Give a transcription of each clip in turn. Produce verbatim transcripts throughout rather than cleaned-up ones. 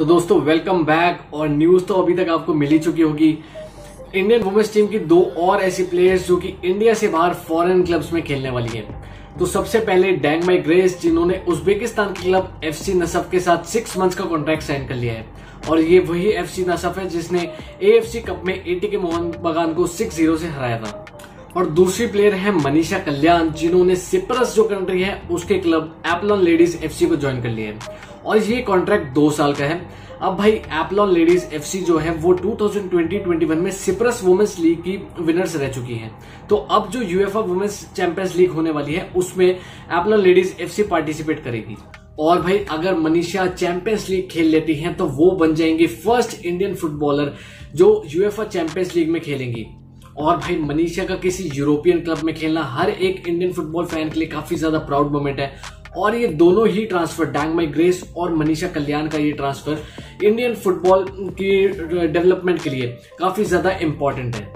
तो दोस्तों welcome back. और न्यूज तो अभी तक आपको मिल ही चुकी होगी। इंडियन वुमेन्स टीम की दो और ऐसी प्लेयर्स जो कि इंडिया से बाहर फॉरेन क्लब्स में खेलने वाली हैं। तो सबसे पहले डैंगमाई ग्रेस, जिन्होंने उज्बेकिस्तान के क्लब एफसी नसफ के साथ सिक्स मंथ्स का कॉन्ट्रैक्ट साइन कर लिया है। और ये वही एफसी नसफ है जिसने एएफसी कप में एटीके मोहन बगान को सिक्स जीरो से हराया था। और दूसरी प्लेयर है मनीषा कल्याण, जिन्होंने सिप्रस जो कंट्री है उसके क्लब एप्लॉन लेडीज एफसी को ज्वाइन कर लिया है। और ये कॉन्ट्रैक्ट दो साल का है। अब भाई एप्लॉन लेडीज एफसी जो है वो two thousand twenty twenty one में सिप्रस वुमेन्स लीग की विनर्स रह चुकी हैं। तो अब जो यूएफए वुमेन्स चैंपियंस लीग होने वाली है उसमें एप्लॉन लेडीज एफसी पार्टिसिपेट करेगी। और भाई अगर मनीषा चैंपियंस लीग खेल लेती हैं तो वो बन जाएंगी फर्स्ट इंडियन फुटबॉलर जो यूएफए चैंपियंस लीग में खेलेंगी। और भाई मनीषा का किसी यूरोपियन क्लब में खेलना हर एक इंडियन फुटबॉल फैन के लिए काफी ज्यादा प्राउड मोमेंट है। और ये दोनों ही ट्रांसफर, डैंगमाई ग्रेस और मनीषा कल्याण का ये ट्रांसफर इंडियन फुटबॉल की डेवलपमेंट के लिए काफी ज्यादा इंपॉर्टेंट है।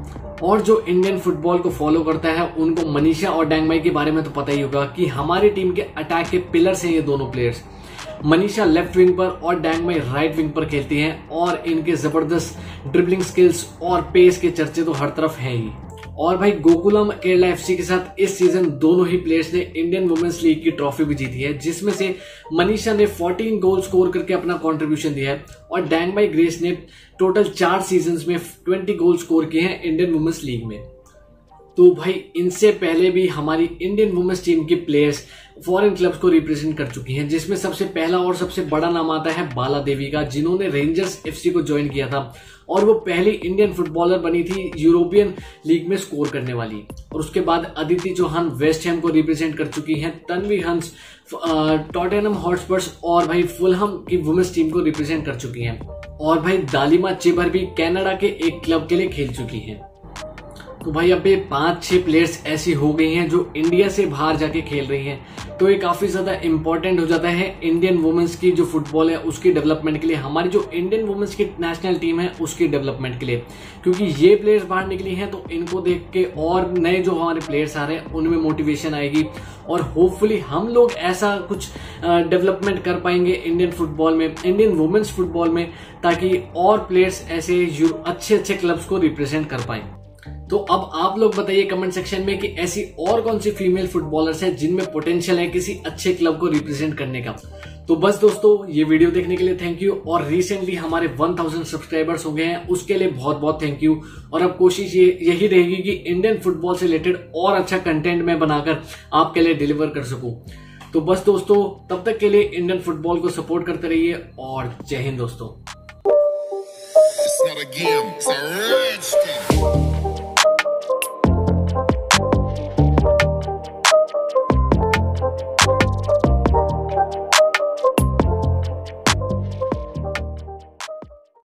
और जो इंडियन फुटबॉल को फॉलो करता है उनको मनीषा और डैंगमाई के बारे में तो पता ही होगा कि हमारी टीम के अटैक के पिलर्स हैं ये दोनों प्लेयर्स। मनीषा लेफ्ट विंग पर और डैंगमाई राइट विंग पर खेलती हैं और इनके जबरदस्त ड्रिबलिंग स्किल्स और पेस के चर्चे तो हर तरफ हैं ही। और भाई गोकुलम केरला एफसी के साथ इस सीजन दोनों ही प्लेयर्स ने इंडियन वुमेन्स लीग की ट्रॉफी भी जीती है, जिसमें से मनीषा ने चौदह गोल स्कोर करके अपना कंट्रीब्यूशन दिया है और डैंगमाई ग्रेस ने टोटल चार सीजन्स में बीस गोल स्कोर किए हैं इंडियन वुमेन्स लीग में। तो भाई इनसे पहले भी हमारी इंडियन वुमेन्स टीम की प्लेयर्स फॉरेन क्लब्स को रिप्रेजेंट कर चुकी हैं, जिसमें सबसे पहला और सबसे बड़ा नाम आता है बाला देवी का, जिन्होंने रेंजर्स एफसी को ज्वाइन किया था और वो पहली इंडियन फुटबॉलर बनी थी यूरोपियन लीग में स्कोर करने वाली। और उसके बाद अदिति चौहान वेस्ट हैम को रिप्रेजेंट कर चुकी हैं, तन्वी हंस टॉटेनहम हॉटस्पर्स और भाई फुलहम की वुमेन्स टीम को रिप्रेजेंट कर चुकी हैं। और भाई दालिमा चिबर भी कनाडा के एक क्लब के लिए खेल चुकी हैं। तो भाई अब ये पांच छह प्लेयर्स ऐसी हो गई हैं जो इंडिया से बाहर जाके खेल रही हैं। तो ये काफी ज्यादा इंपॉर्टेंट हो जाता है इंडियन वुमेन्स की जो फुटबॉल है उसकी डेवलपमेंट के लिए, हमारी जो इंडियन वुमेन्स की नेशनल टीम है उसकी डेवलपमेंट के लिए। क्योंकि ये प्लेयर्स बाहर निकली हैं तो इनको देख के और नए जो हमारे प्लेयर्स आ रहे हैं उनमें मोटिवेशन आएगी और होपफुली हम लोग ऐसा कुछ डेवलपमेंट कर पाएंगे इंडियन फुटबॉल में, इंडियन वुमेन्स फुटबॉल में, ताकि और प्लेयर्स ऐसे अच्छे अच्छे क्लब्स को रिप्रेजेंट कर पाए। तो अब आप लोग बताइए कमेंट सेक्शन में कि ऐसी और कौन सी फीमेल फुटबॉलर्स हैं जिनमें पोटेंशियल है किसी अच्छे क्लब को रिप्रेजेंट करने का। तो बस दोस्तों ये वीडियो देखने के लिए थैंक यू। और रिसेंटली हमारे एक हज़ार सब्सक्राइबर्स हो गए हैं, उसके लिए बहुत बहुत थैंक यू। और अब कोशिश ये यही रहेगी कि इंडियन फुटबॉल से रिलेटेड और अच्छा कंटेंट मैं बनाकर आपके लिए डिलीवर कर सकूं। तो बस दोस्तों तब तक के लिए इंडियन फुटबॉल को सपोर्ट करते रहिए और जय हिंद दोस्तों।